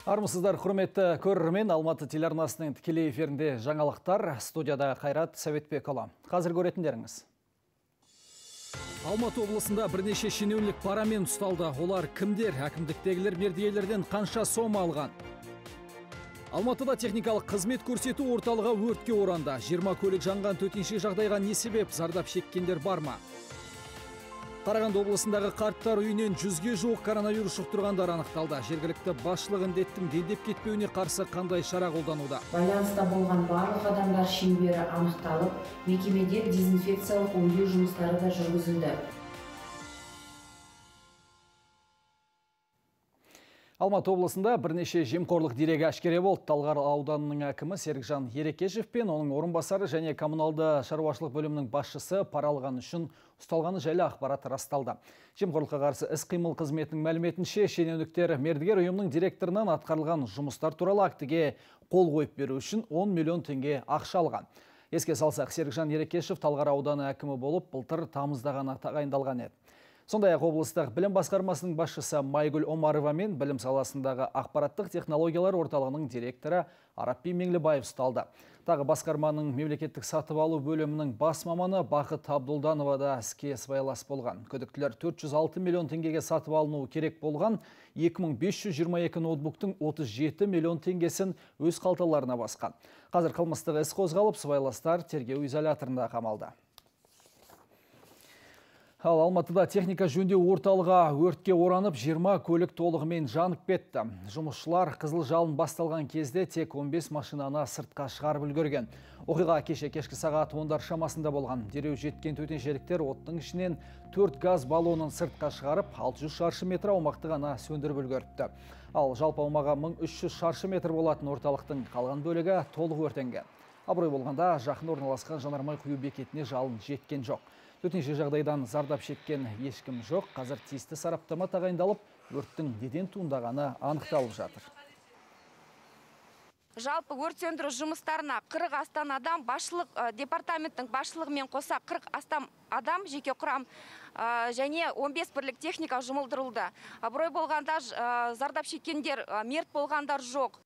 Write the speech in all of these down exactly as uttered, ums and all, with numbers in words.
Армысыздар, құрметті көрермен, Алматы телеарнасының тікелей эфирінде жаңалықтар, студияда Қайрат Сәветбекұлы. Қазір көретіндеріңіз. Алматы облысында бірнеше шенеунік парамен ұсталды. Олар кімдер? Әкімдіктегілер мердігерлерден қанша сома алған? Алматыда техникалық қызмет көрсету орталығы өртке оранды. жиырма көлік жанған, төтенше жағдайға не себеп? Зардап шеккендер бар ма? Қарағанды облысындағы қарттар үйінен жүзге жуық коронавирус жұқтырғандар анықталды. Жергілікті басшылық індеттің дендеп кетпеуіне қарсы қандай шара қолдануда? Байланыста болған барлық адамдар шеңбері анықталып, мекемеде дезинфекциялық өңдеу жұмыстары да жүргізілді. Алматы облысында бірнеше жемқорлық дерегі әшкере болды. Талғар ауданының әкімі Серікжан Ерекешев пен оның орынбасары және коммуналды шаруашылық бөлімінің басшысы пара алған үшін ұсталғаны жайлы ақпарат расталды. Жемқорлыққа қарсы іс-қимыл қызметінің мәліметінше, шенеуніктер мердігер ұйымның директорынан атқарылған жұмыстар туралы актіге қол қойып беру үшін он миллион теңге ақша алған. Еске салсақ, Серікжан Ерекешев Талғар ауданы әкімі болып, былтыр тамызда ғана тағайындалған еді. Сондай-ақ облыстық білім басқармасының басшысы Майгүл Омарова мен білім саласындағы ақпараттық технологиялар орталығының директоры Арапи Меңлібаев ұсталды. Тағы басқарманың мемлекеттік сатып алу бөлімінің бас маманы Бақыт Абдулданова да іске сыбайлас болған. Күдіктілер төрт жүз алты миллион теңгеге сатып алынуы керек болған екі мың бес жүз жиырма екі ноутбуктың отыз жеті миллион теңгесін өз қалталарына басқан. Қазір қылмыстық іс қозғалып, сыбайластар тергеу изоляторында қамалды. Ал Алматыда техника жөндеу орталығы өртке оранып, жиырма көлік толығымен жанып кетті. Жұмысшылар қызыл жалын басталған кезде тек он бес машинаны сыртқа шығарып үлгерген. Оқиға кеше кешкі сағат ондар шамасында болған. Дереу жеткен төтеншеліктер оттың ішінен төрт газ баллонын сыртқа шығарып, алты жүз шаршы метр аумақты ғана сөндіріп үлгеріпті. Ал жалпы аумағы мың үш жүз шаршы метр болатын орталықтың қалған бөлігі толық өртенген. Абырой болғанда жақын орналасқан жанармай құю бекетіне жалын жеткен жоқ. Төтенше жағдайдан зардап шеккен ешкім жоқ. Қазір тиісті сараптама тағайындалып, өрттің неден туындағаны анықталып жатыр. Жалпы өрт сөндіру жұмыстарына қырық астам адам, басшылық департаменттің басшылығымен қоса қырық астам адам, жеке құрам және он бес бірлік техника жұмылдырылды. Абырой болғанда зардап шеккендер, мерт болғандар жоқ.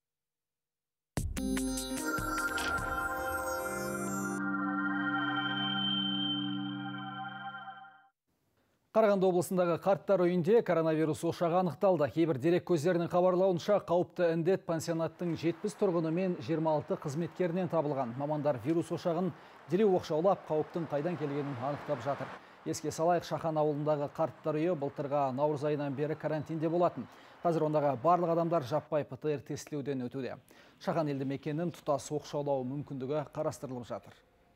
Қарағанды облысындағы қарттар үйінде коронавирус ошағы анықталды. Кейбір дерек көздерінің хабарлауынша, қауіпті індет пансионаттың жетпіс тұрғыны мен жиырма алты қызметкерінен табылған. Мамандар вирус ошағын дереу оқшаулап, қауіптің қайдан келгенін анықтап жатыр. Еске салайық, Шахан ауылындағы қарттар үйі былтырғы наурыз айынан бері карантинде болатын. Қазір ондағы барлық адамдар жаппай ПЦР тестілеуден өтуде. Шахан елді мекенін тұтас оқшаулау мүмкіндігі қарастырылып жатыр.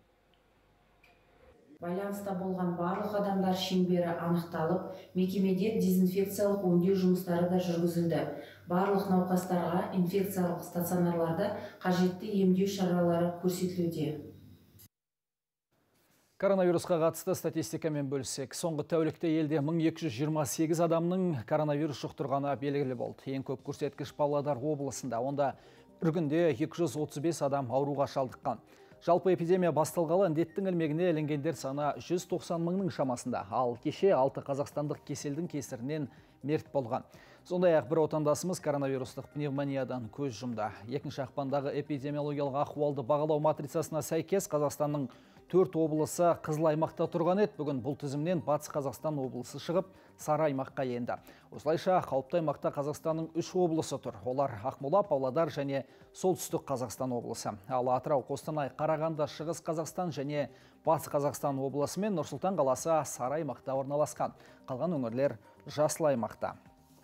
Байланыста болған барлық адамдар шеңбері анықталып, мекемеде дезинфекциялық өңдеу жұмыстары да жүргізілді. Барлық науқастарға инфекциялық стационарларда қажетті емдеу шаралары көрсетілуде. Коронавирусқа қатысты статистикамен бөлсек, соңғы тәулікте елде мың екі жүз жиырма сегіз адамның коронавирус жұқтырғаны белгілі болды. Ең көп көрсеткіш Павлодар облысында. Онда бір күнде екі жүз отыз бес адам ауруға шалдыққан. Жалпы эпидемия басталғалы індеттің ілмегіне ілінгендер саны жүз тоқсан мыңның шамасында. Ал кеше алты қазақстандық кеселдің кесірінен мерт болған. Сондай-ақ бір отандасымыз коронавирустық пневмониядан көз жұмды. Екінші ақпандағы эпидемиологиялық ахуалды бағалау матрицасына сәйкес Қазақстанның төрт облысы қызыл аймақта тұрған еді. Бүгін бұл тізімнен Батыс Қазақстан облысы шығып, сары аймаққа енді. Осылайша қауіпті аймақта Қазақстанның үш облысы тұр. Олар Ақмола, Павлодар және Солтүстік Қазақстан облысы. Ал Атырау, Қостанай, Қарағанды, Шығыс Қазақстан және Батыс Қазақстан облысы мен Нұр-Сұлтан қаласы сары аймақта орналасқан. Қалған өңірлер жасыл аймақта.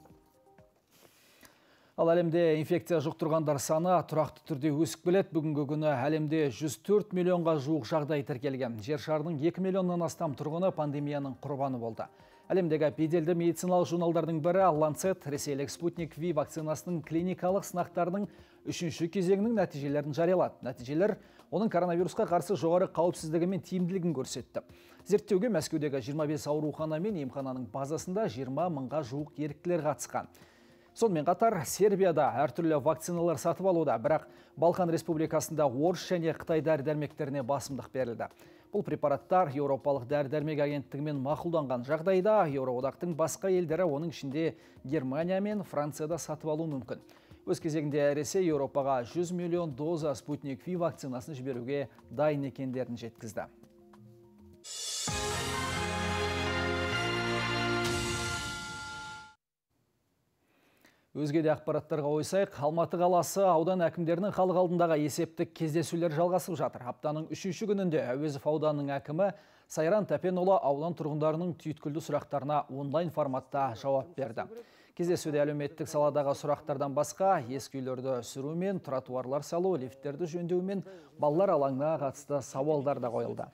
Ал әлемде инфекция жұқтырғандар саны тұрақты түрде өсіп келеді. Бүгінгі күні әлемде жүз төрт миллионға жуық жағдай тіркелген. Жер шарының екі миллионнан астам тұрғыны пандемияның құрбаны болды. Әлемдегі беделді медициналық журналдардың бірі Lancet ресейлік Sputnik V вакцинасының клиникалық сынақтарының үшінші кезеңінің нәтижелерін жариялады. Нәтижелер оның коронавирусқа қарсы жоғары қауіпсіздігі мен тиімділігін көрсетті. Зерттеуге Мәскеудегі жиырма бес аурухана мен емхананың базасында жиырма мыңға жуық еріктілер қатысқан. Сонымен қатар Сербияда әртүрлі вакциналар сатып алуда, бірақ Балқан Республикасында орыс және Қытай дәрі-дәрмектеріне басымдық берілді. Бұл препараттар Еуропалық дәрі-дәрмек агенттігімен мақұлданған жағдайда Еуроодақтың басқа елдері, оның ішінде Германия мен Францияда сатып алу мүмкін. Өз кезегінде Ресей Еуропаға жүз миллион доза Спутник Ви вакцинасын жіберуге дайын екендерін жеткізді. Өзге де ақпараттарға ойсайық, Алматы қаласы аудан әкімдерінің халық алдындағы есептік кездесулер жалғасып жатыр. Аптаның үшінші күнінде Әуезов ауданының әкімі Сайран Тәпенұлы аудан тұрғындарының түйткілді сұрақтарына онлайн форматта жауап берді. Кездесуде әлеуметтік саладағы сұрақтардан басқа ескі үйлерді сүру мен тротуарлар салу, лифттерді жөндеу мен балалар алаңына қатысты сауалдар да қойылды.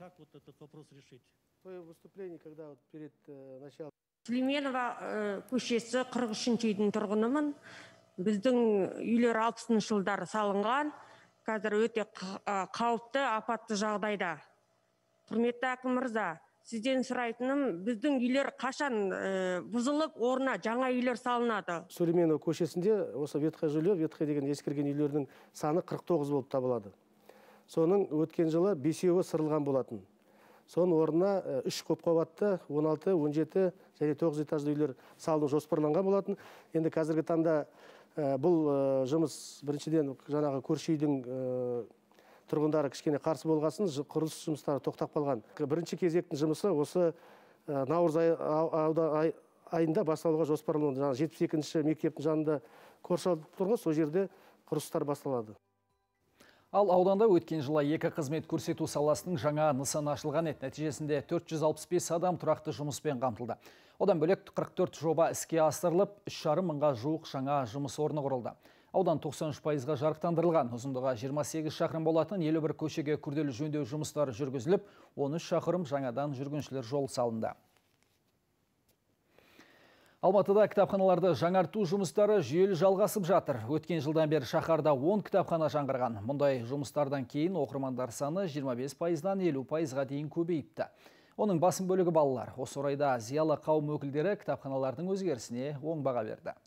Сүлейменова көшесі қырық үшінші үйдің тұрғынымын. Біздің үйлер алпысыншы жылдары салынған. Қазір өте қауіпті, апатты жағдайда. Құрметті әкім мырза, сізден сұрайтыным, біздің үйлер қашан бұзылып, орнына жаңа үйлер салынады? Сүлейменова көшесінде осы ветхое жилье, ветхое деген ескірген үйлердің саны қырық тоғыз болып табылады. Соның өткен жылы бесеуі сырылған болатын. Соның орнына үш көпқабатты, он алты, он жеті және тоғыз этажды үйлер салыну жоспарланған болатын. Енді қазіргі таңда бұл жұмыс біріншіден жаңағы көрші үйдің тұрғындары кішкене қарсы болғасын, құрылыс жұмыстары тоқтап қалған. Бірінші кезектің жұмысы осы наурыз айында басталуға жоспарланды. жетпіс екінші мектептің жанында қоршалып тұрған, сол жерде құрылыстар басталады. Ал ауданда өткен жылы екі қызмет көрсету саласының жаңа нысаны ашылған еді. Нәтижесінде төрт жүз алпыс бес адам тұрақты жұмыспен қамтылды. Одан бөлек қырық төрт жоба іске асырылып, үш жарым мыңға жуық жаңа жұмыс орны құрылды. Аудан тоқсан үш пайызға жарықтандырылған, ұзындығы жиырма сегіз шақырым болатын елу бір көшеге күрделі жөндеу жұмыстары жүргізіліп, он үш шақырым жаңадан жүргіншілер жол салынды. Алматыда кітапханаларды жаңарту жұмыстары жүйелі жалғасып жатыр. Өткен жылдан бері шаһарда он кітапхана жаңғырған. Мұндай жұмыстардан кейін оқырмандар саны жиырма бес пайыздан елу пайызға дейін көбейіпті. Оның басым бөлігі балалар. Осы орайда зиялы қауым өкілдері кітапханалардың өзгерісіне оң баға берді.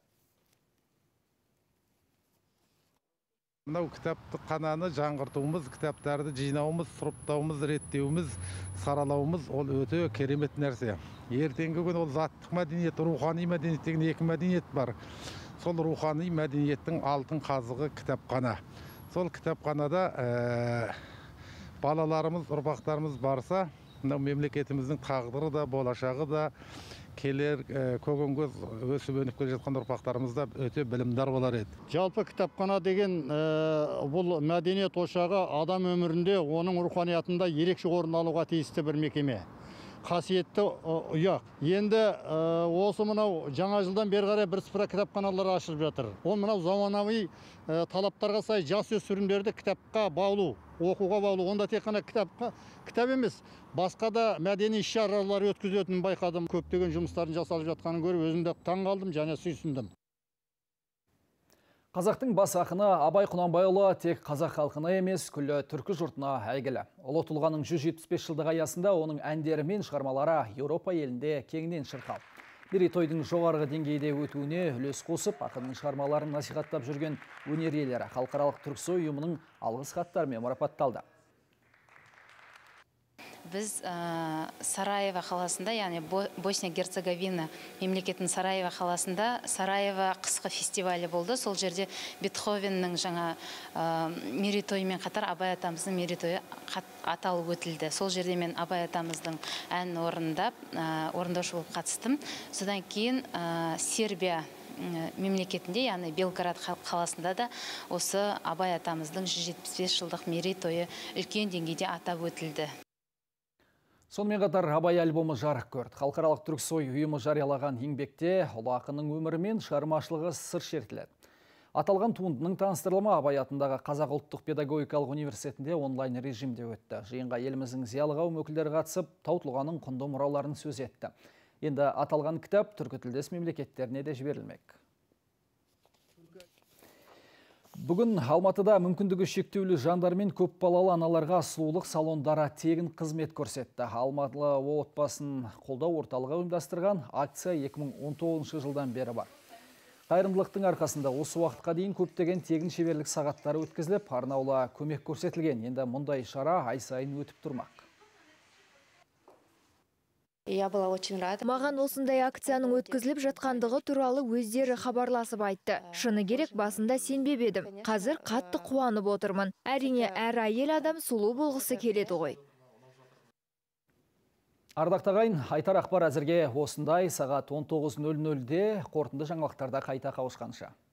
Мынау кітапхананы жаңғыртуымыз, кітаптарды жинауымыз, сұрыптауымыз, реттеуіміз, саралауымыз ол өте керемет нәрсе. Ертеңгі күн ол заттық мәдениет, рухани мәдениет деген екі мәдениет бар. Сол рухани мәдениеттің алтын қазығы кітапхана. Сол кітапханада балаларымыз, ұрпақтарымыз барса, мынау мемлекетіміздің тағдыры да, болашағы да, келер көгенге өсіп өніп келе жатқан ұрпақтарымызда өте білімдар болар еді. Жалпы кітапхана деген бұл мәдениет ошағы адам өмірінде, оның руханиятында ерекше орын алуға тиісті бір мекеме. Қасиетті ұяқ. Енді осы мынау жаңа жылдан бері қарай бірсыпыра кітапханалар ашылып жатыр. Ол мынау заманауи талаптарға сай жасөспірімдерді кітапқа баулу, оқуға баулу. Онда тек қана кітапқа кітап емес, басқа да мәдени іс-шаралар өткізетінін байқадым. Көптеген жұмыстарын жасалып жатқанын көріп, өзім де таң қалдым және сүйсіндім. Қазақтың бас ақыны Абай Құнанбайұлы тек қазақ халқына емес, күллі түркі жұртына әйгілі. Ұлы тұлғаның жүз жетпіс бес жылдығы аясында оның әндері мен шығармалары Еуропа елінде кеңінен шырқалды. Мерейтойдың жоғарғы деңгейде өтуіне үлес қосып, ақынның шығармаларын насихаттап жүрген өнер иелері халықаралық түрксой ұйымының алғыс хаттарымен марапатталды. Біз Сараево қаласында, яғни Босния-Герцеговина мемлекетінің Сараево қаласында Сараево қысқы фестивалі болды. Сол жерде Бетховеннің жаңа мерейтойымен қатар Абай атамыздың мерейтойы аталып өтілді. Сол жерде мен Абай атамыздың әнін орындап, орындаушы болып қатыстым. Содан кейін Сербия мемлекетінде, яғни Белград қаласында да осы Абай атамыздың жүз жетпіс бес жылдық мерейтойы үлкен деңгейде атап өтілді. Сонымен қатар Абай альбомы жарық көрді. Халықаралық түрксой ұйымы жариялаған еңбекте ұлы ақынның өмірі мен шығармашылығы сыр шертіледі. Аталған туындының таныстырылымы Абай атындағы Қазақ ұлттық педагогикалық университетінде онлайн режимде өтті. Жиынға еліміздің зиялы қауым өкілдері қатысып, тау тұлғаның құнды мұраларын сөз етті. Енді аталған кітап түркі тілдес мемлекеттеріне де жіберілмек. Бүгін Алматыда мүмкіндігі шектеулі жандар мен көп балалы аналарға сұлулық салондары тегін қызмет көрсетті. Алматылы отбасын қолдау орталығы ұйымдастырған акция екі мың он тоғызыншы жылдан бері бар. Қайырымдылықтың арқасында осы уақытқа дейін көптеген тегін шеберлік сағаттары өткізіліп, арнаулы көмек көрсетілген. Енді мұндай шара ай сайын өтіп тұрмақ. Я была очень рада. Маған осындай акцияның өткізіліп жатқандығы туралы өздері хабарласып айтты. Шыны керек, басында сенбеп едім. Қазір қатты қуанып отырмын. Әрине, әр әйел адам сұлу болғысы келеді ғой. Ардақта ағайын, айтар ақпар әзірге осындай. Сағат он тоғыз нөл нөлде қорытынды жаңалықтарда қайта қауышқанша.